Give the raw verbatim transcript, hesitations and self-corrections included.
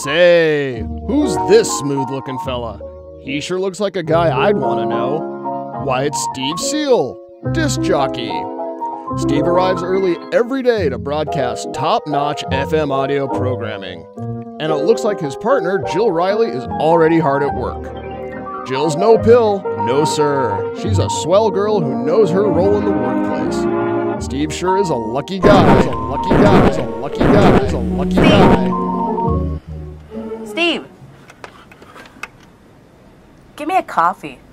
Say, who's this smooth-looking fella? He sure looks like a guy I'd want to know. Why, it's Steve Seel, disc jockey. Steve arrives early every day to broadcast top-notch F M audio programming. And it looks like his partner, Jill Riley, is already hard at work. Jill's no pill, no sir. She's a swell girl who knows her role in the workplace. Steve sure is a lucky guy. He's a lucky guy. He's a lucky guy. He's a lucky guy. Steve! Give me a coffee.